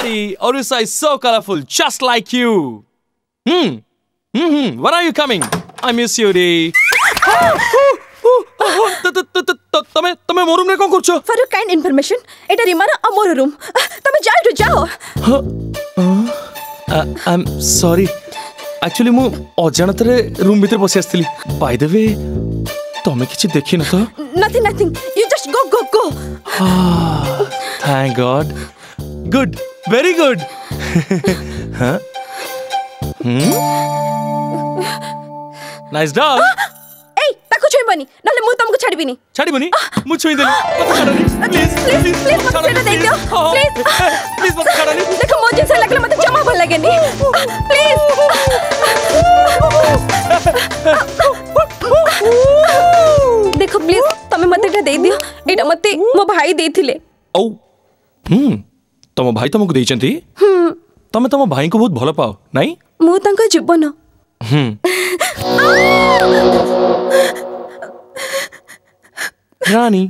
body, Orissa is so colorful, just like you. When are you coming? I miss you, Ri. तमे मोर room रे कोन करछो? For your kind information, Etah रिमारा अमोर room. तमे जाओ. I'm sorry. Actually मु अजानतरे room भीतर बसी आस्थिली. By the way, तमे किछि देखि न तो? Nothing. You just go. Thank God. Good. Very good. Huh? Nice dog. Hey, ताको छुईबनी. नले मु तुमको छाड़ीबिनी. छाड़ीबनी? मु छुई देली. मत छाड़नी. Please. मत सेटा दे दियो. Please मत छाड़नी. देखो मो जिनसे लागले मते जमा भल लागेनी. Please. देखो प्लीज तमे मते एटा दे दियो. एटा मते मो भाई देथिले. ओ. तम भाई तुमको देइचंती? तमे तम भाई को बहुत भलो पाओ, नाही? मु तांको जीवन. रानी.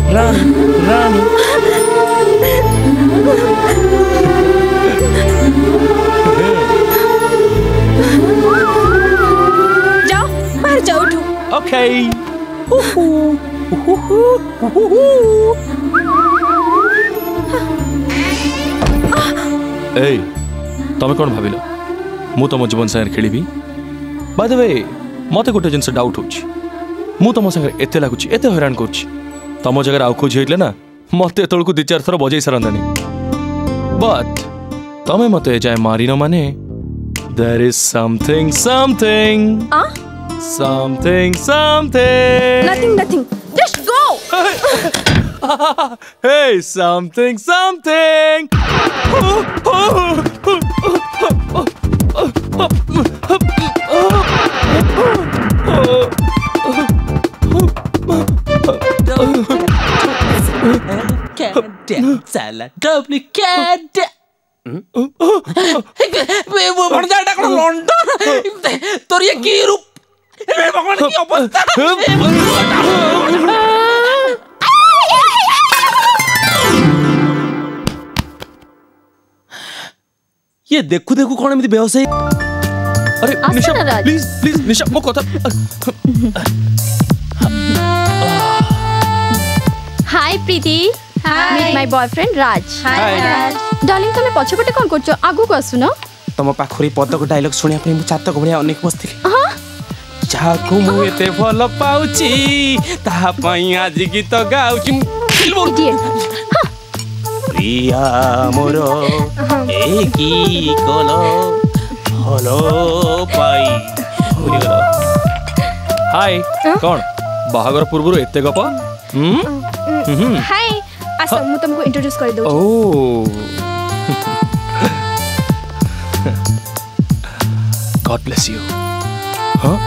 जाओ, बाहर जाओ उठो. Okay. ए तमे कोन भाबिलो मु तम जीवन संगे खेलिबी? बाय द वे मते गोटे जिंस डाउट होछि. मु तम संगे एते लागुछि, एते हैरान करछि. तम जगह आउ खोज हेइले ना मते तळकु 2-4 थर बजै सरंदानी. बट तमे मते जाय मारिनो माने there is something. Nothing. Just go. Hey, something. Salah duplicate. वो भणजाटा कोन लंडन तोर ये की रूप भगवान की अवस्था. ये देखू कौन एमती बेहोश है. अरे निशा प्लीज निशा मो कथा. Hi Preeti. Meet my boyfriend Raj. Hi Raj. Darling तमे पछपटे कोन करछो? आगु को आसुनो. तम पाखरी पदक डायलॉग सुनिया पे मु चातक भलिया अनेक बसथिली. जाको मु एते भल पाउची ताहा पई आज गीत गाउची. प्रिया मोर एकी कोलो हलो पाई भूलिगलो. हाय कौन बाहागर पूर्व एते गप? हाय आसा मु तुमको इंट्रोड्यूस कर दो. Oh god bless you. हाँ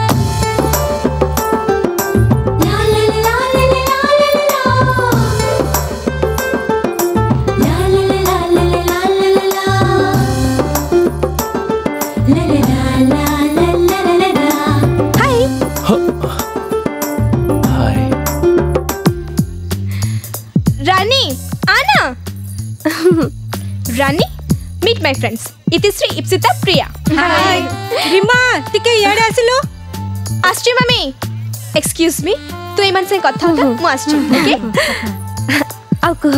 Rani meet my friends Itishree Ipsita Priya. Hi Reema टिके याडे आसिलो. आस्ट्री मम्मी एक्सक्यूज मी तू एमन से कथा होता मु आस्ट्री. ओके आउ कह.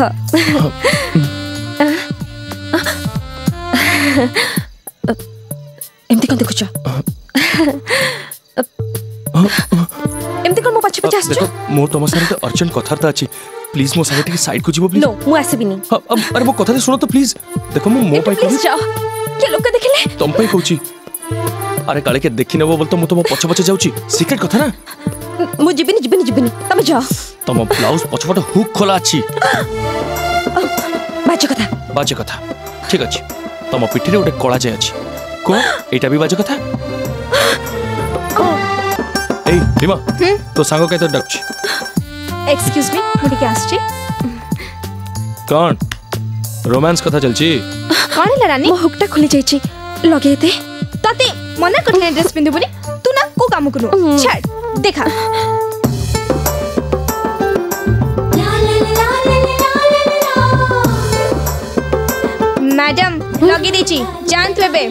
एमती कोन देखुछ? एमती कोन मो पछ पछ आछछ? मो तम साथे अर्जेंट कथारता अछि. प्लीज मो साथे साइड को जीवो प्लीज. नो मु आसीबिनी. अरे मो कथा सुनो तो प्लीज. देखो मो पाई प्लीज जाओ. के लोक देखिले? तुम पाई कहूची. अरे काले के देखि नेबो बोल तो मु तुम पछ पछ जाउची. सीक्रेट कथा ना. मु जिबिनी. तमे जाओ. तुम ब्लाउज पछपट हुक खोला अछि. बाजे कथा. ठीक अछि. तुम पिठी रे ओटे कोला जाय अछि. को एटा भी बाजे कथा. ए रीमा तो सांगो काय तो डकछ. एक्सक्यूज मी मुझे क्या आस्ट्री. कौन रोमांस कथा चलची? कौन है रानी? मो हुकटा खुली जाईची. लगे दे. तते मना करने ड्रेस पिंदु बोली तू ना को काम करू. छाड़ देखा. मैडम लगी दीची जानत बेबे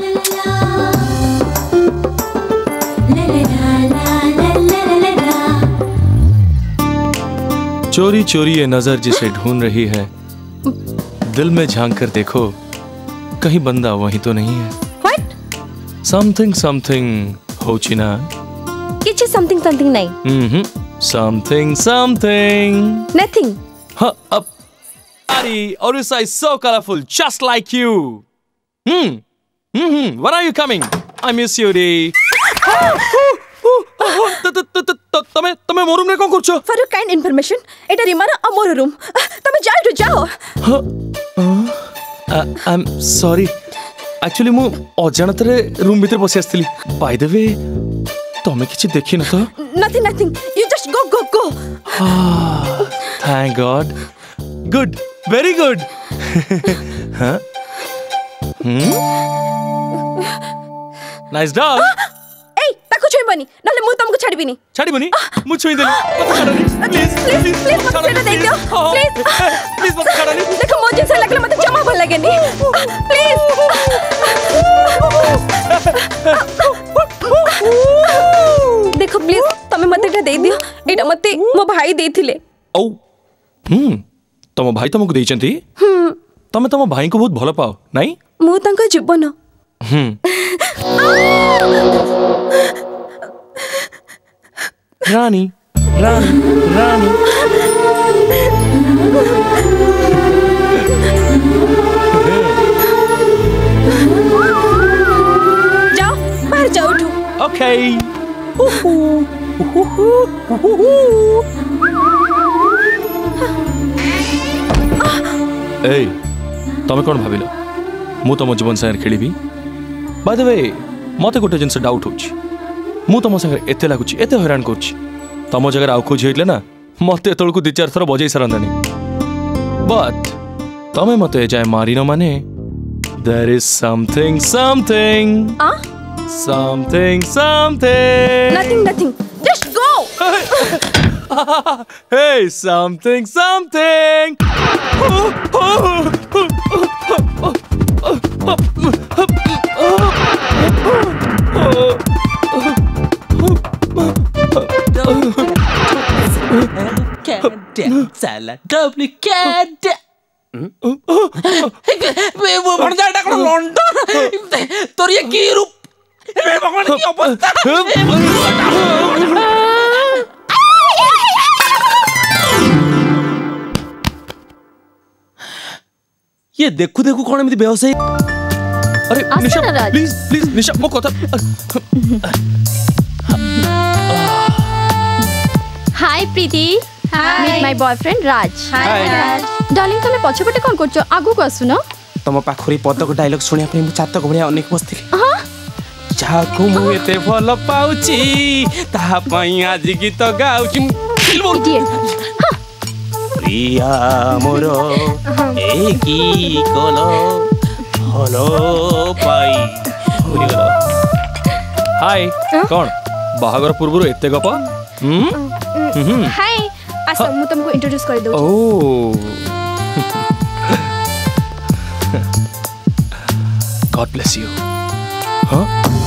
चोरी चोरी ये नजर जिसे ढूंढ रही है, दिल में झांक कर देखो कहीं बंदा वहीं तो नहीं है। What? समथिंग समथिंग हो चिना किछि समथिंग समथिंग नहीं। Something something nothing. हाँ अब Orissa is so colorful, just like you. When are you coming? I miss you, Ri. तमे मोर रूम रे कोन करछो? For your kind information, Etah रिमार अमोर room. तमे जाओ। I'm sorry. Actually मु अजानतरे रूम भीतर बसी आस्थिली। By the way, तमे किछि देखि न तो? Nothing. You just go. Thank God. Good. Very good. Huh? Nice dog. Hey, ताको छोइबनी नले मु तुमको छाड़बिनी। छाड़बिनी? मु छोइ देली। मत छाड़नी। प्लीज मत छाड़ दे दियो। प्लीज मत छाड़नी। देखो मो जैसा लगला मते जमा भल लागेनी। प्लीज। देखो प्लीज तमे मते एटा दे दियो। एटा मते मो भाई देथिले। ओ तम भाई तुमको देइचंती? तमे तम भाई को बहुत भलो पाओ, नाही? मु तांका जीवन। रानी जाओ बाहर जाओ उठो। ओके। ए तमे कोन भाबिलो मु तम जीवन संगे खेलिबी? बाय द वे मते गोटे जिंस डाउट होछि, मु तम संगे एते लागुछि, एते हैरान करछि। तम जगह आउ खोज हेतले ना मते तळकु 2-4 थर बजै सरंदानी। बट तमे मते जाय मारी न माने there is something Nothing. Just go. Hey, something. तोर ये की रूप भगवान की अवस्था ये देखू कौन एमती बेहोश है? अरे निशा प्लीज निशा मो कथा। Hi Preeti. Meet my boyfriend Raj. Hi Raj. Darling तमे पछपटे कोन करछो? आगु को आसुनो। तम पाखरी पदक डायलॉग सुनिया पे मु चातक भलिया अनेक बसथिली। हां जाको मु एते भल पाउची ताहा पई आज गीत गाउची। प्रिया मोर एकी कोलो हलो पाई हाय कौन बाहागर पूर्व एते गप? हाय आसा मु तुमको इंट्रोड्यूस कर दउ। Oh god bless you. हाँ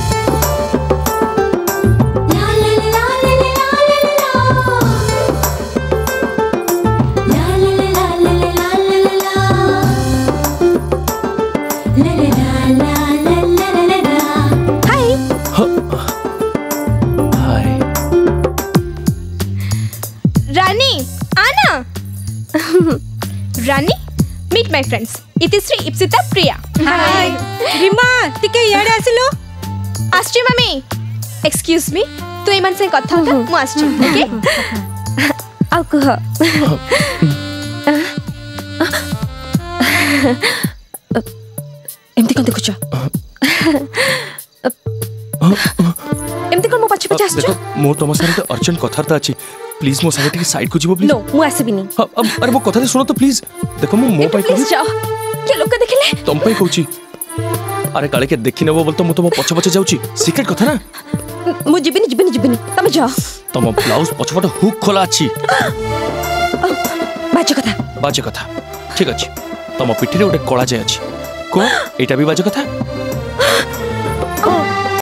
Rani meet my friends Itishree Ipsita Priya. Hi Rima टिके याडे आसिलो। आस्ट्री मम्मी एक्सक्यूज मी तू एमन से कथा होता मु आस्ट्री ओके आउ कह। एमती कोन देखुछ? एमती कोन मो पछ पछ आछछ? देखो मोर तम साथे अर्जेंट कथारता अछि, प्लीज मो साथे टिके साइड को जीवो प्लीज। नो मु आसीबिनी। अरे मो कथा सुनो तो प्लीज। देखो मो पाई प्लीज जाओ। के लोक देखिले? तम पाई कहूची। अरे काले के देखि नेबो बोल तो मु तम पछ पछ जाउची, सीक्रेट कथा ना। मु जिबिनी तमे जाओ। तम ब्लाउज पछपट हुक खोला अछि। बाजे कथा ठीक अछि। तम पिठी रे ओटे कोळा जाय अछि, कह एटा भी बाज कथा